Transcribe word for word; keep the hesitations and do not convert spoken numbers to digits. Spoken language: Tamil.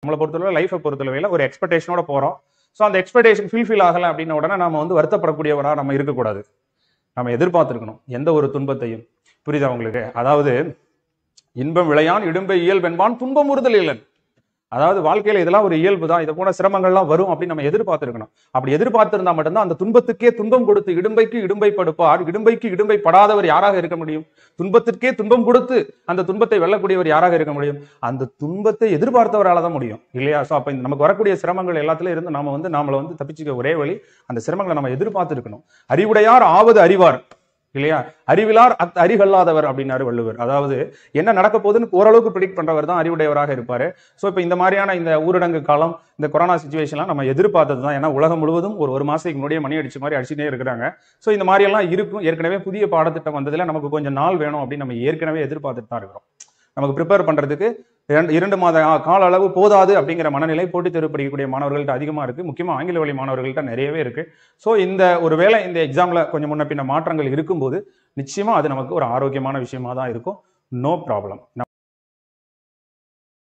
நம்மளை பொறுத்தளவு லைஃபை பொறுத்தளவையில் ஒரு எக்ஸ்பெக்டேஷனோட போகிறோம். ஸோ அந்த எக்ஸ்பெக்டேஷன் ஃபுல்ஃபில் ஆகலை அப்படின்ன உடனே நம்ம வந்து வருத்தப்படக்கூடியவராக நம்ம இருக்கக்கூடாது. நம்ம எதிர்பார்த்துருக்கணும் எந்த ஒரு துன்பத்தையும். புரியுதா உங்களுக்கு? அதாவது இன்பம் விளையான் இடும்பை இயல்பென்பான் துன்பம் உறுதல் இல்லன். அதாவது வாழ்க்கையில இதெல்லாம் ஒரு இயல்பு தான், இதை போன சிரமங்கள்லாம் வரும் அப்படின்னு நம்ம எதிர்பார்த்திருக்கணும். அப்படி எதிர்பார்த்திருந்தா மட்டும்தான் அந்த துன்பத்துக்கே துன்பம் கொடுத்து இடும்பைக்கு இடும்பை படுப்பார் இடும்பைக்கு இடும்பை படாதவர் யாராக இருக்க முடியும்? துன்பத்திற்கே துன்பம் கொடுத்து அந்த துன்பத்தை வெல்லக்கூடியவர் யாராக இருக்க முடியும்? அந்த துன்பத்தை எதிர்பார்த்தவரால தான் முடியும், இல்லையா? ஸோ அப்ப நமக்கு வரக்கூடிய சிரமங்கள் எல்லாத்துலயும் இருந்து நாம வந்து நாமளை வந்து தப்பிச்சுக்க ஒரே வழி அந்த சிரமங்களை நம்ம எதிர்பார்த்து இருக்கணும். அறிவுடையார் ஆவது அறிவார், இல்லையா? அறிவிலார் அத் அறிகல்லாதவர் அப்படின்னாரு வள்ளுவர். அதாவது என்ன நடக்க போகுதுன்னு ஓரளவுக்கு ப்ரிடிக்ட் பண்றவர் தான் அறிவுடையவராக இருப்பாரு. ஸோ இப்போ இந்த மாதிரியான இந்த ஊரடங்கு காலம், இந்த கொரோனா சுச்சுவேஷன்லாம் நம்ம எதிர்பார்த்தது தான். ஏன்னா உலகம் முழுவதும் ஒரு ஒரு மாசத்துக்கு முன்னாடியே மணி அடிச்ச மாதிரி அடிச்சுட்டே இருக்கிறாங்க. ஸோ இந்த மாதிரி எல்லாம் இருக்கும். ஏற்கனவே புதிய பாடத்திட்டம் வந்ததுல நமக்கு கொஞ்சம் நாள் வேணும் அப்படின்னு நம்ம ஏற்கனவே எதிர்பார்த்துட்டு தான் இருக்கிறோம். நமக்கு ப்ரிப்பேர் பண்றதுக்கு இரண்டு மாத கால அளவு போதாது அப்படிங்கிற மனநிலை போட்டித் தேர்வு படிக்கக்கூடிய மாணவர்கள்ட்ட அதிகமா இருக்கு. முக்கியமா ஆங்கில வழி மாணவர்கள்ட்ட நிறையவே இருக்கு. ஸோ இந்த ஒரு வேளை இந்த எக்ஸாம்ல கொஞ்சம் முன்ன பின்ன மாற்றங்கள் இருக்கும்போது நிச்சயமா அது நமக்கு ஒரு ஆரோக்கியமான விஷயமா தான் இருக்கும். No problem.